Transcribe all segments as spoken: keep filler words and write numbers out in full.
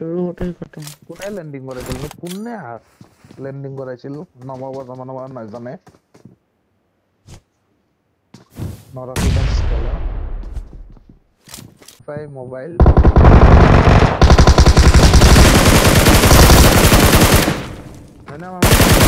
शुरू होते ही खत्म কোনে ল্যান্ডিং করেছিল কোনে ল্যান্ডিং করেছিল নবাব জামানো না জানে নরকি বাস কলা ফাই মোবাইল ana mama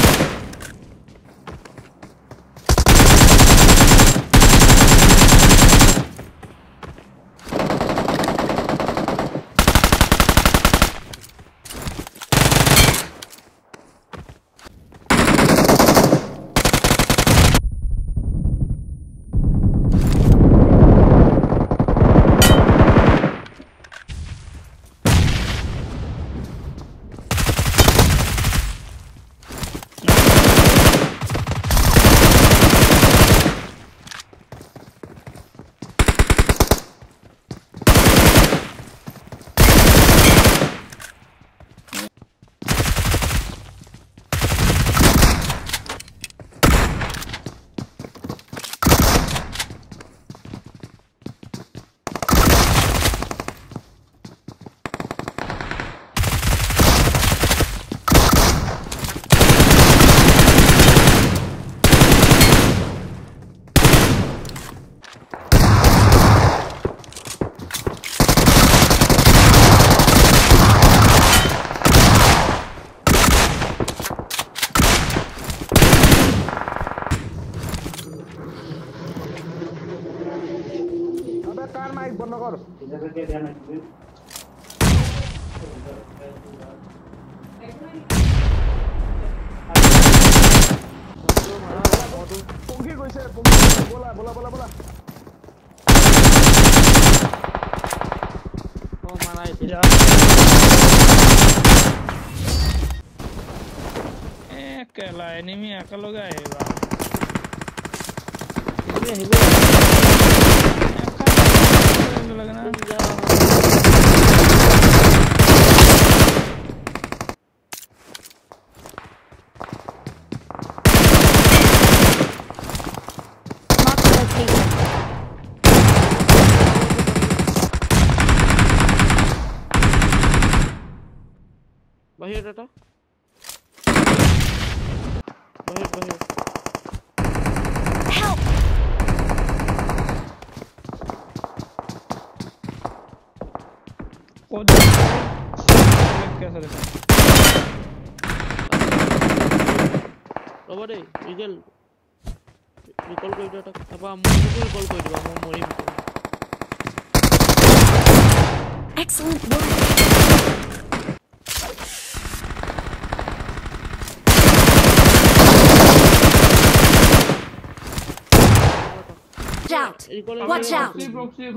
कार माइक बंद कर इधर के ध्यान रखिए पंखी কইছে पंखी बोला बोला बोला बोला ओ मारा इधर ए केला एनिमी अकल लोग आएगा ये हिलो लगना बाहर डाटा बाहर बाहर कैसा देखा रबा दे इगल रिकॉल कर डाटा अब हम रिकॉल कर दिबा हम मोरी excellent work watch out watch out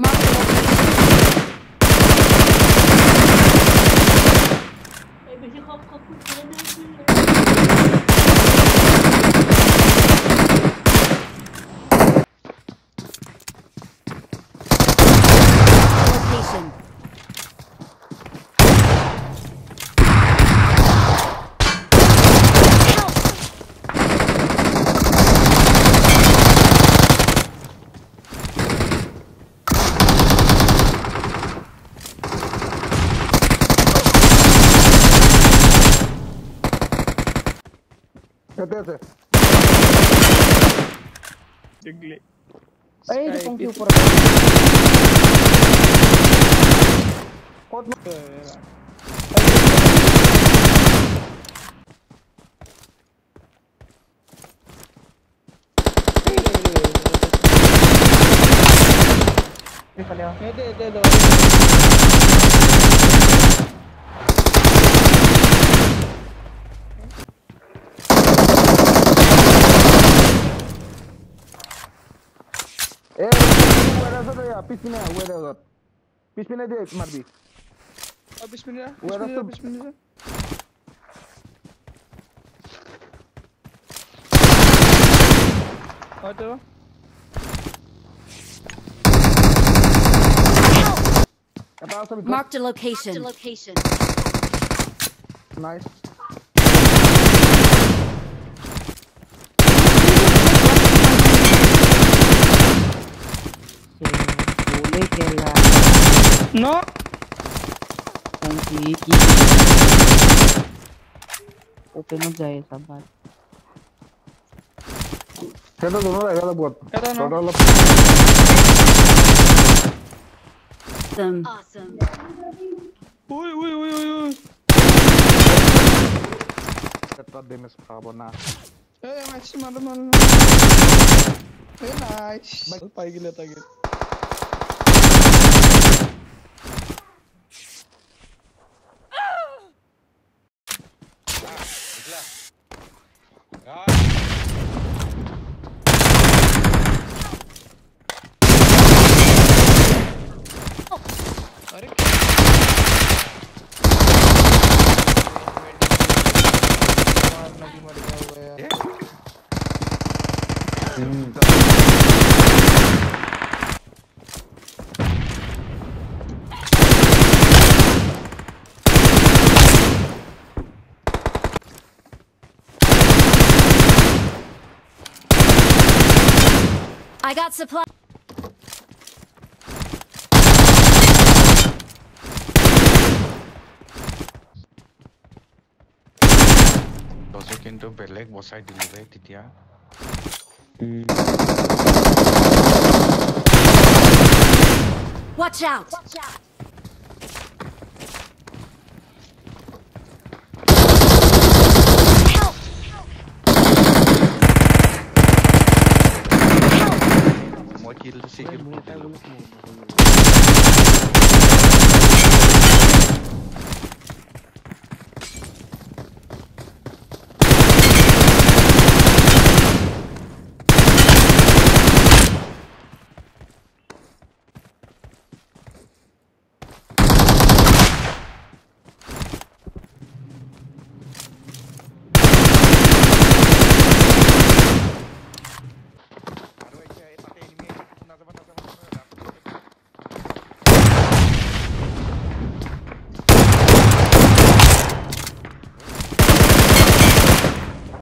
location कहते थे जंगले ए ये पंखी ऊपर कौन ये दे दे दो ए वेरा से या पिछने वेरा उधर पिछने दे मार दी अब पिछने वेरा पिछने हटो marked a location marked a location nice no কি কি ওপেনত যায় সব ভাই সেটা তোমরা এগারো বট এটা না টোটাল Awesome. Awesome. ওই ওই ওই ওই ওই একটা ড্যামেজ খাবো না এই ম্যাচ মারো মারো এই নাইস পাই গেলে তাকে अरे मारना भी मर गया हुआ है I got supply. দশে কিন্তু বেলেগ বসাই দিলি ৰে তেতিয়া Watch out. Watch out. Help. মই কিলটো চিকিউৰ কৰিলো